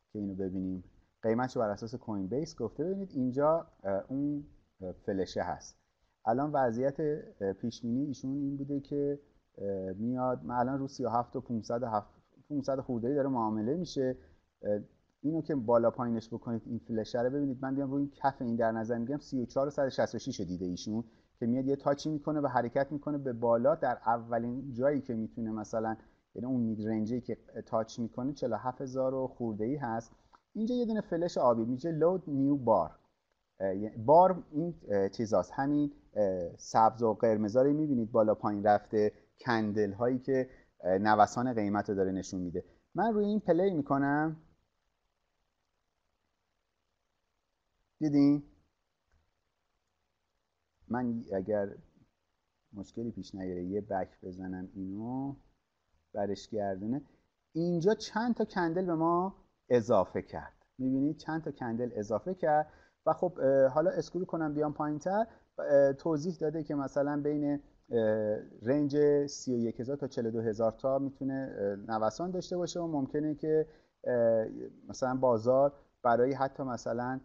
که اینو ببینیم. قیمتش رو بر اساس کوین بیس گفته. ببینید اینجا اون فلشه هست. الان وضعیت پیش بینی ایشون این بوده که میاد الان رو 37 و 500 خورده‌ای داره معامله میشه. اینو که بالا پایینش بکنید این فلشه رو ببینید، من بیام روی این کف این در نظر میگیرم 34166 دیده ایشون که میاد یه تاچی میکنه و حرکت میکنه به بالا. در اولین جایی که میتونه مثلا، یعنی اون مید رنجی که تاچ میکنه 47000 خورده‌ای هست. اینجا یه دونه فلش آبی میشه لود نیو بار. بار این چیزاست، همین سبز و قرمزا رو میبینید بالا پایین رفته، کندل هایی که نوسان قیمت رو داره نشون میده. من روی این پلی میکنم، دیدین؟ من اگر مشکلی پیش نیاره یه بک بزنم اینو برش گردونه. اینجا چند تا کندل به ما اضافه کرد، میبینید چند تا کندل اضافه کرد. و خب حالا اسکرول کنم بیام پایین تر، توضیح داده که مثلا بین رنج 31000 تا 42000 تا میتونه نوسان داشته باشه و ممکنه که مثلا بازار برای حتی مثلا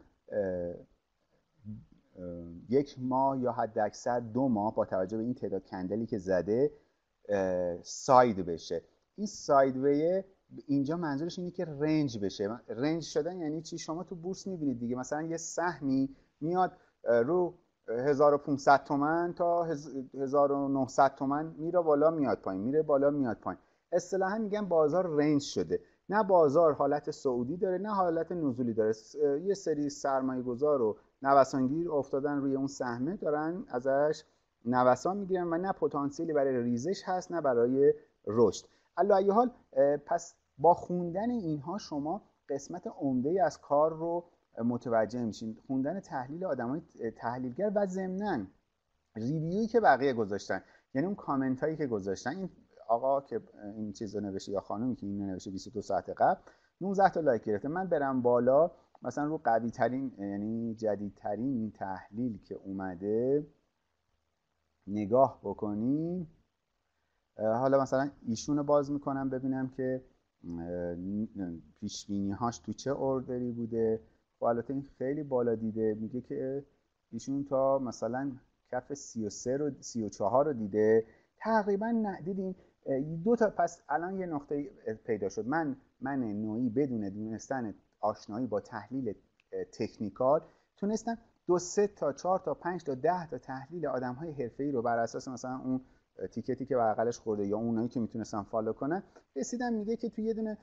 یک ماه یا حد اکثر 2 ماه با توجه به این تعداد کندلی که زده ساید بشه. این سایدوی اینجا منظورش اینه که رنج بشه. رنج شدن یعنی چی؟ شما تو بورس میبینید دیگه، مثلا یه سهمی میاد رو 1500 تومن تا 1900 تومن میره بالا میاد پایین، میره بالا میاد پایین. اصطلاحا میگن بازار رنج شده. نه بازار حالت صعودی داره نه حالت نزولی داره. یه سری سرمایه گذار و نوسانگیر افتادن روی اون سهمه، دارن ازش نوسان میگیرن و نه پتانسیلی برای ریزش هست نه برای رشد. علی ای حال پس با خوندن اینها شما قسمت عمده‌ای از کار رو متوجه میشین. خوندن تحلیل آدمای تحلیلگر و ضمناً ریویویی که بقیه گذاشتن، یعنی اون کامنت هایی که گذاشتن. این آقا که این چیزو نوشته یا خانومی که این نوشته 22 ساعت قبل 19 تا لایک گرفته. من برم بالا مثلا رو قوی ترین یعنی جدیدترین تحلیل که اومده نگاه بکنیم، حالا مثلا ایشون رو باز میکنم ببینم که پیش بینی هاش تو چه اوردری بوده. و البته این خیلی بالا دیده، میگه که ایشون تا مثلا کف 33 رو 34 رو دیده تقریبا. دیدین دو تا. پس الان یه نقطه پیدا شد. من نوعی بدون دونستن آشنایی با تحلیل تکنیکال تونستم 2 3 تا 4 تا 5 تا 10 تا تحلیل آدم‌های حرفه‌ای رو بر اساس مثلا اون تیکتی که بغلش خورده یا اونایی که میتونستن فالو کنن رسیدم. میگه که توی یه دونه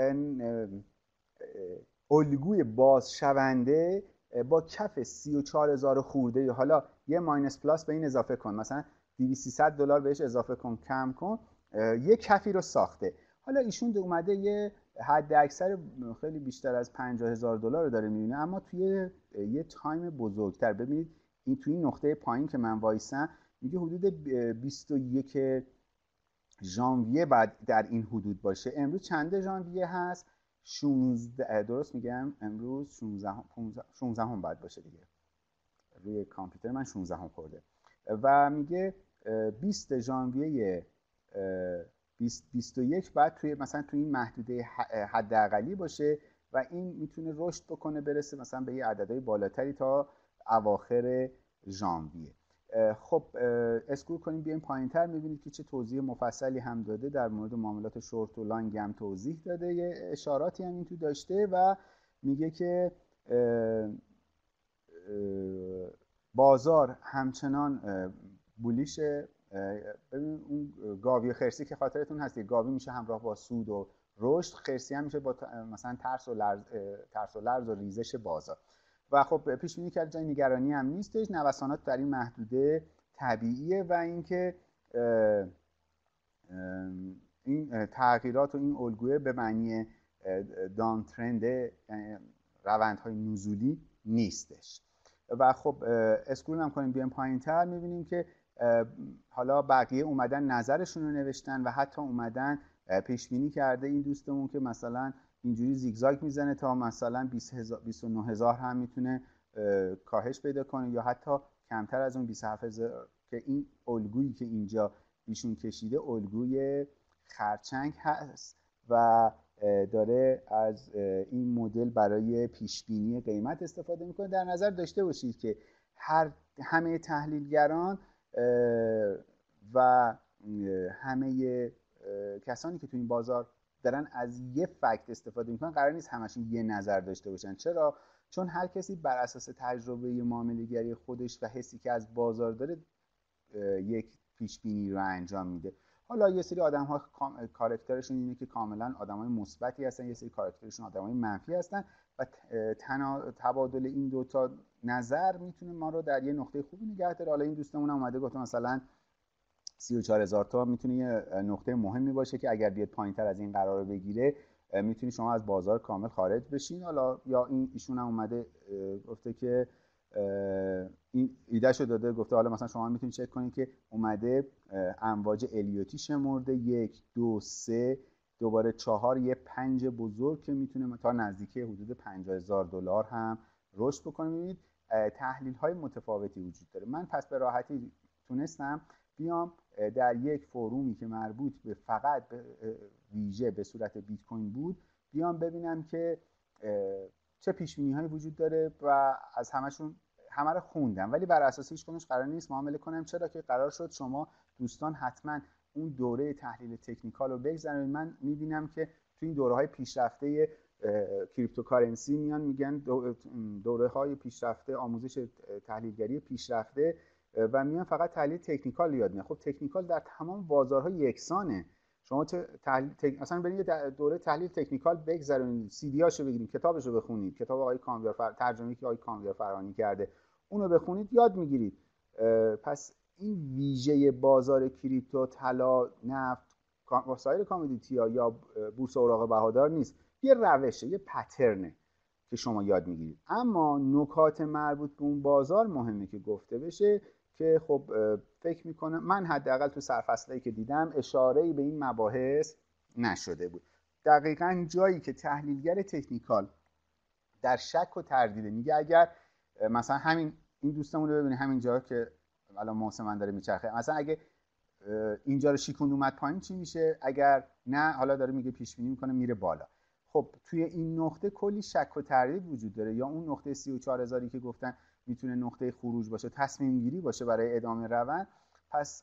الگوی باز شونده با کف 34000 خورده، حالا یه ماینس پلاس به این اضافه کن، مثلا 200 دلار بهش اضافه کن، کم کن، یه کفی رو ساخته. حالا ایشون اومده یه حد اکثر خیلی بیشتر از 50000 دلار رو داره میبینه، اما توی یه تایم بزرگتر. ببینید این توی نقطه پایین که من وایسم میگه حدود 21 ژانویه بعد در این حدود باشه. امروز چنده ژانویه هست؟ 16 درست میگم؟ امروز 16 هم بعد باشه دیگه، روی کامپیوتر من 16 هم خورده. و میگه 20 ژانویه 2021 بعد توی مثلا توی این محدوده حداقلی باشه و این میتونه رشد بکنه برسه مثلا به یه عددهای بالاتری تا اواخر ژانویه. خب اسکرول کنیم بیایم پایینتر، میبینید که چه توضیح مفصلی هم داده در مورد معاملات شورت و لانگ هم توضیح داده، یه اشاراتی هم این تو داشته و میگه که بازار همچنان بولیشه. ببین اون گاوی خرسی که خاطرتون هست، گاوی میشه همراه با سود و رشد، خرسی هم میشه با مثلا ترس و لرز و ریزش بازار. و خب پیش بینی کرد جای نگرانی هم نیستش، نوسانات در این محدوده طبیعیه و اینکه این تغییرات و این الگوی به معنی دان ترند روندهای نزولی نیستش. و خب اسکرول هم کنیم بیایم پایینتر، میبینیم که حالا بقیه اومدن نظرشون رو نوشتن و حتی اومدن پیش بینی کرده این دوستمون که مثلا اینجوری زیگزاگ میزنه تا مثلا 29000 هم میتونه کاهش پیدا کنه یا حتی کمتر از اون 27000 که این الگویی که اینجا ایشون کشیده الگوی خرچنگ هست و داره از این مدل برای پیش بینی قیمت استفاده میکنه. در نظر داشته باشید که همه تحلیلگران و همه کسانی که تو این بازار دارن از یه فکت استفاده میکنن قرار نیست همشون یه نظر داشته باشن. چرا؟ چون هر کسی بر اساس تجربه معامله‌گری خودش و حسی که از بازار داره یک پیش بینی رو انجام میده. حالا یه سری آدم ها کاراکترشون اینه که کاملا آدمای مثبتی هستن، یه سری کاراکترشون آدمای منفی هستن و تبادل این دوتا نظر میتونه ما رو در یه نقطه خوبی نگه داره. حالا این دوستمون هم اومده گفته مثلا 34,000 تا میتونه یه نقطه مهمی باشه که اگر بیاد پایینتر از این قرار بگیره میتونی شما از بازار کامل خارج بشین. حالا یا ایشون هم اومده گفته که این ایدهشو داده، گفته حالا مثلا شما میتونید چک کنید که اومده امواج الیوتی شمرده 1 2 3 دوباره 4 یه 5 بزرگ که میتونه تا نزدیکی حدود $50,000 هم رشد بکنه. میبینید تحلیل های متفاوتی وجود داره. من پس به راحتی تونستم بیام در یک فورومی که مربوط به فقط به ویژه به صورت بیت کوین بود بیام ببینم که چه پیش بینی هایی وجود داره و از همه رو خوندم، ولی بر اساس هیچ کدومش قرار نیست معامله کنم. چرا که قرار شد شما دوستان حتما اون دوره تحلیل تکنیکال رو بگذرونید. من میبینم که تو این دوره های پیشرفته کریپتوکارنسی میان میگن دوره های پیشرفته آموزش تحلیلگری پیشرفته و میان فقط تحلیل تکنیکال یاد میدن. خب تکنیکال در تمام بازارها یکسانه. شما اصلا برید دوره تحلیل تکنیکال بگذرونید، سی دی هاشو بگیرید، کتابشو بخونید، کتاب آقای کامیار ترجمه‌ای که آقای کامیار فرانی کرده اونو بخونید، یاد میگیرید. پس این ویژه بازار کریپتو، طلا، نفت، وسایر کامودیتی ها یا بورس اوراق بهادار نیست، یه روشه، یه پترنه که شما یاد میگیرید. اما نکات مربوط به اون بازار مهمه که گفته بشه که خب فکر میکنم من حداقل تو سرفصلایی که دیدم اشاره‌ای به این مباحث نشده بود. دقیقاً جایی که تحلیلگر تکنیکال در شک و تردیده میگه اگر مثلا این دوستمون رو ببینید همین جا که الان موسم من داره میچرخه، مثلا اگه اینجا رو شیکوند اومد پایین چی میشه؟ اگر نه حالا داره میگه پیش بینی میکنه میره بالا. خب توی این نقطه کلی شک و تردید وجود داره. یا اون نقطه 34,000 که گفتن میتونه نقطه خروج باشه، تصمیم گیری باشه برای ادامه روند. پس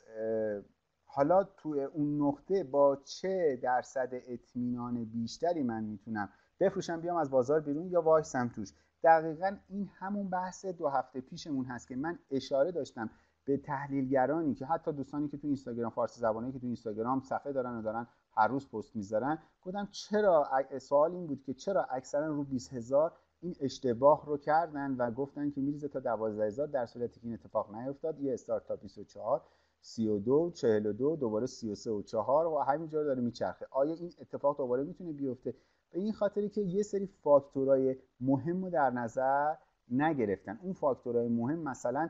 حالا توی اون نقطه با چه درصد اطمینان بیشتری من میتونم بفروشم بیام از بازار بیرون یا وایسم توش؟ دقیقاً این همون بحث 2 هفته پیشمون هست که من اشاره داشتم به تحلیلگرانی که حتی دوستانی که تو اینستاگرام فارسی زبانی که تو اینستاگرام صفحه دارن هر روز پست میذارن، گفتم چرا، سوال این بود که چرا اکثرا رو 20,000 این اشتباه رو کردن و گفتن که میریزه تا 12,000، در صورتی که این اتفاق نیفتاد. یه استارتاپ 24 32 42 دوباره 33 و 4 و همینجوری داره میچرخه. آیا این اتفاق دوباره میتونه بیفته؟ به این خاطری که یه سری فاکتورهای مهم رو در نظر نگرفتن. اون فاکتورهای مهم مثلا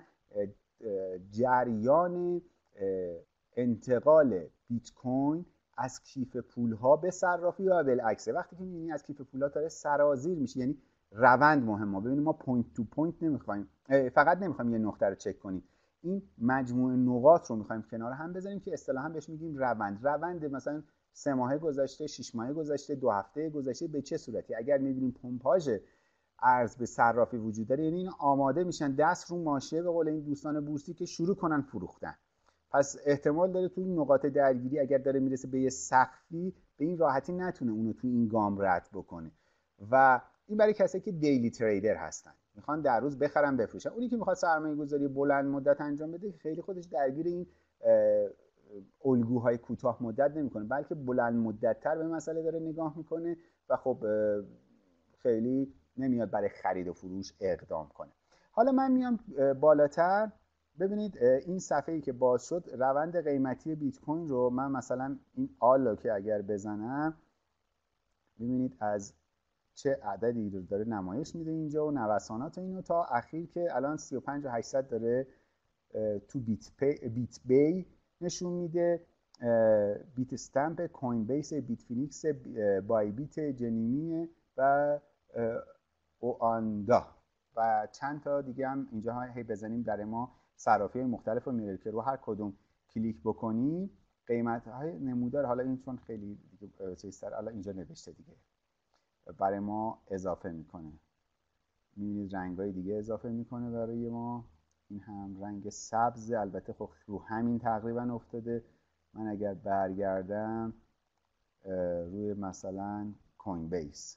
جریان انتقال بیت کوین از کیف پولها به صرافی یا بالعکسه. وقتی که می‌بینی از کیف پولها داره سرازیر میشه، یعنی روند مهمه. ببینید ما پوینت تو پوینت نمیخوایم، فقط نمیخوایم یه نقطه رو چک کنیم، این مجموعه نقاط رو میخوایم کنار هم بذاریم که اصطلاحاً بهش میگیم روند مثلا 3 ماه گذشته، 6 ماه گذشته، 2 هفته گذشته به چه صورتی. اگر می‌بینیم پمپاژ ارز به صرافی وجود داره، یعنی این آماده میشن دست رو ماشه به قول این دوستان بورسی که شروع کنن فروختن. پس احتمال داره تو این نقاط درگیری اگر داره میرسه به یه سقفی به این راحتی نتونه اونو تو این گام رد بکنه. و این برای کسایی که دیلی تریدر هستن، میخوان در روز بخرن بفروشن. اونی که میخواد سرمایه گذاری بلند مدت انجام بده خیلی خودش درگیر این الگوهای کوتاه مدت نمیکنه، بلکه بلند مدت تر به مسئله داره نگاه میکنه و خب خیلی نمیاد برای خرید و فروش اقدام کنه. حالا من میام بالاتر، ببینید این صفحه‌ای که باز شد روند قیمتی بیت کوین رو من مثلا این آلا که اگر بزنم ببینید از چه عددی رو داره نمایش میده اینجا و نوسانات اینو تا اخیر که الان 35,800 داره تو بیت بی نشون میده، بیت استمپ، کوین بیس، بیت فینیکس، بای بیت، جنیمی و اواندا و چند تا دیگه هم اینجا هی بزنیم در ما صرافی مختلف رو میاره که رو هر کدوم کلیک بکنیم قیمت های نمودار، حالا این چون خیلی دیگه چیزتر، حالا اینجا نوشته دیگه برای ما اضافه میکنه. میبینید رنگ های دیگه اضافه میکنه برای ما. این هم رنگ سبز، البته خب رو همین تقریبا افتاده. من اگر برگردم روی مثلا کوین بیس،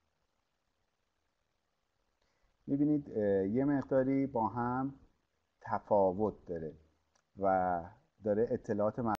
میبینید یه مقداری با هم تفاوت داره و داره اطلاعات